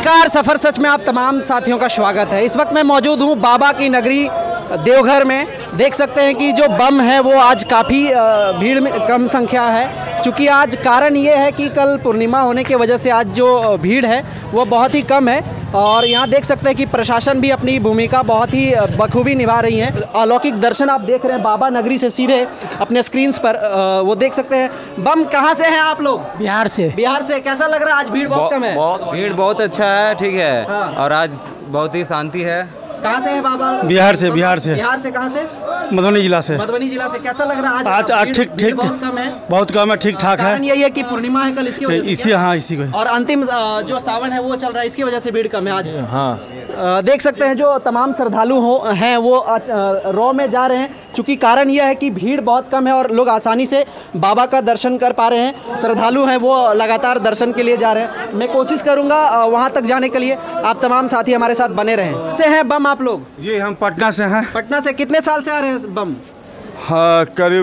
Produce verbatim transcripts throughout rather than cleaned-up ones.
नमस्कार, सफ़र सच में आप तमाम साथियों का स्वागत है। इस वक्त मैं मौजूद हूँ बाबा की नगरी देवघर में। देख सकते हैं कि जो बम है वो आज काफ़ी भीड़ में कम संख्या है, क्योंकि आज कारण ये है कि कल पूर्णिमा होने की वजह से आज जो भीड़ है वो बहुत ही कम है। और यहाँ देख सकते हैं कि प्रशासन भी अपनी भूमिका बहुत ही बखूबी निभा रही है। अलौकिक दर्शन आप देख रहे हैं बाबा नगरी से सीधे अपने स्क्रीन्स पर, वो देख सकते हैं। बम कहाँ से हैं आप लोग? बिहार से। बिहार से। कैसा लग रहा है आज? भीड़ बहुत कम है। भीड़ बहुत अच्छा है, ठीक है। हाँ। और आज बहुत ही शांति है। कहाँ से है बाबा? बिहार से। बिहार से। बिहार से कहाँ से? मधुबनी जिला से। मधुबनी जिला से। कैसा लग रहा है आज? आज ठीक ठीक बहुत कम है। बहुत कम है, ठीक ठाक है। कारण यही है कि पूर्णिमा है कल, इसकी वजह से। इसी हाँ इसी को। और अंतिम जो सावन है वो चल रहा है, इसकी वजह से भीड़ कम है आज। हाँ, देख सकते हैं जो तमाम श्रद्धालु हो हैं वो रॉ में जा रहे हैं, क्योंकि कारण यह है कि भीड़ बहुत कम है और लोग आसानी से बाबा का दर्शन कर पा रहे हैं। श्रद्धालु हैं वो लगातार दर्शन के लिए जा रहे हैं। मैं कोशिश करूंगा वहां तक जाने के लिए। आप तमाम साथी हमारे साथ बने रहें। से हैं बम आप लोग? ये हम पटना से हैं। पटना से। कितने साल से आ रहे हैं बम? हाँ, करीब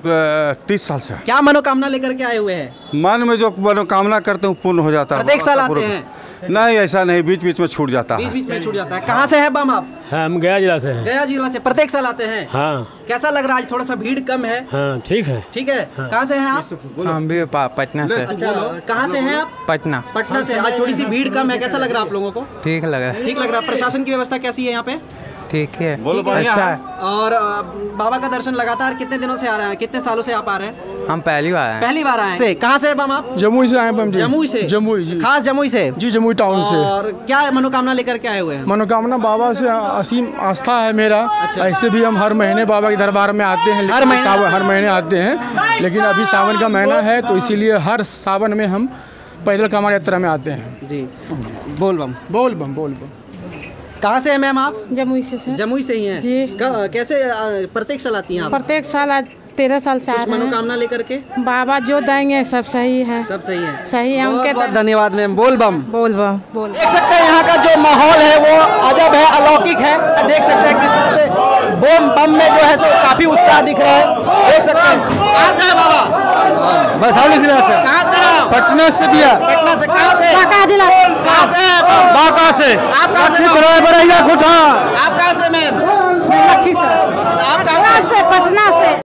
तीस साल से। क्या मनोकामना लेकर के आए हुए हैं? मन में जो मनोकामना करते हैं पूर्ण हो जाता है। प्रत्येक साल आते हैं? नहीं, ऐसा नहीं, बीच बीच में छूट जाता है। बीच बीच में छूट जाता है। कहाँ से है बम आप? हम गया जिला से हैं। गया जिला से। प्रत्येक साल आते हैं? हाँ। कैसा लग रहा है आज? थोड़ा सा भीड़ कम है। हाँ, ठीक है। ठीक है। हाँ। कहाँ से हैं आप? हम भी पटना से। अच्छा, कहाँ से हैं आप? पटना। पटना से। आज थोड़ी सी भीड़ कम है, कैसा लग रहा है आप लोगों को? ठीक लगा। ठीक लग रहा है। प्रशासन की व्यवस्था कैसी है यहाँ पे? ठीक है, अच्छा है। और बाबा का दर्शन लगातार कितने दिनों से आ रहे हैं? कितने सालों से आप आ रहे हैं? हम पहली बार आए। पहली बार आए हैं। कहाँ से बम आप? जमुई से आए बम जी। जमुई से। जमुई जी। खास जमुई से? जी, जमुई टाउन से। और क्या मनोकामना लेकर के आए हुए हैं? मनोकामना बाबा से असीम आस्था है मेरा। अच्छा। ऐसे भी हम हर महीने बाबा के दरबार में आते हैं। हर महीने? सावन हर महीने आते हैं, लेकिन अभी सावन का महीना है तो इसीलिए हर सावन में हम पैदल कांवड़ यात्रा में आते हैं। जी। बोल बम। बोल बम बोल बम। कहाँ से हैं मैम आप? जमुई से सर। जमुई से ही हैं जी। क- कैसे प्रत्येक साल आती हैं आप? प्रत्येक साल आज तेरह साल से आ रहे हैं। मनोकामना लेकर के? बाबा जो देंगे सब सही है। सब सही है। सही है बहुत उनके। बहुत धन्यवाद मैम। बोल बम। बोल बम बोल। देख सकते हैं यहाँ का जो माहौल है वो अजब है, अलौकिक है। देख सकते हैं किस तरह से बोम बम में जो है सो काफी उत्साह दिख रहा है। देख सकते हैं। कहाँ से है बाबा? वैशाली जिला से। कहाँ से हैं? पटना से भी है। पटना से। कहाँ से? बांका जिला। कहाँ से है बम? बांका से। आप कहाँ से? बरैया खुटा। आप कहाँ से मैम? लखीसराय। आप कहाँ से? से पटना से।